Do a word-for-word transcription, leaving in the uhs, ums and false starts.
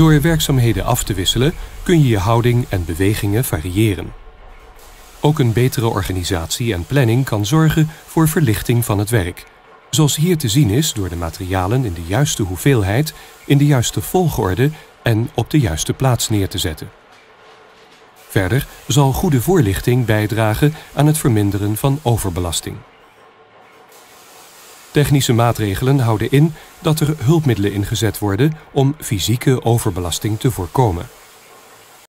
Door werkzaamheden af te wisselen kun je je houding en bewegingen variëren. Ook een betere organisatie en planning kan zorgen voor verlichting van het werk, zoals hier te zien is door de materialen in de juiste hoeveelheid, in de juiste volgorde en op de juiste plaats neer te zetten. Verder zal goede voorlichting bijdragen aan het verminderen van overbelasting. Technische maatregelen houden in dat er hulpmiddelen ingezet worden om fysieke overbelasting te voorkomen.